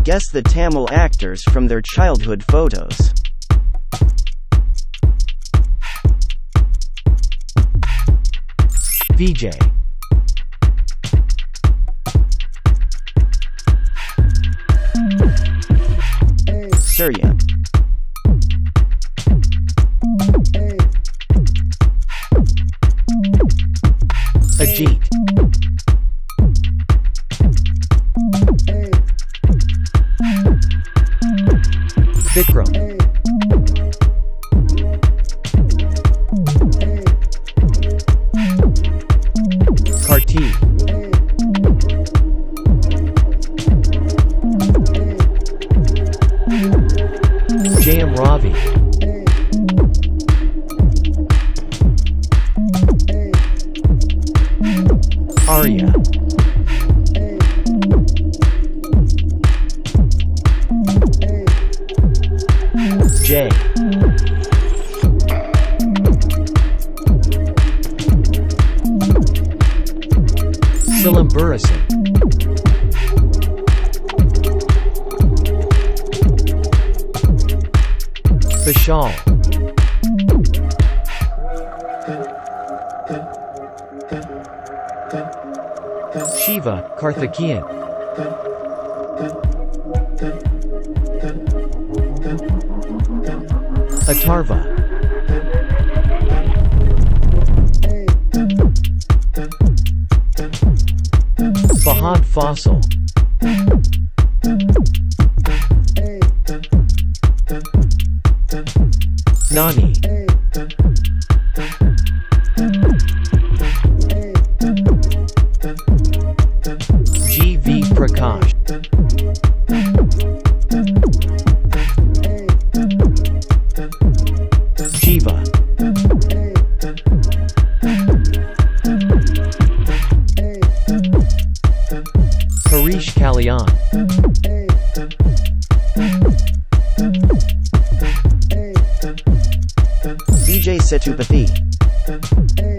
Guess the Tamil actors from their childhood photos. Vijay, Surya, Ajit, Vikram, Karti, Jayam Ravi, Arya, Jay, Silamburasan, Vishal, Shiva Karthikeyan, Atharva, Fahad Fossil, Nani, G.V. Prakash, Jiva, Harish Kalyan, Vijay Sethupathi,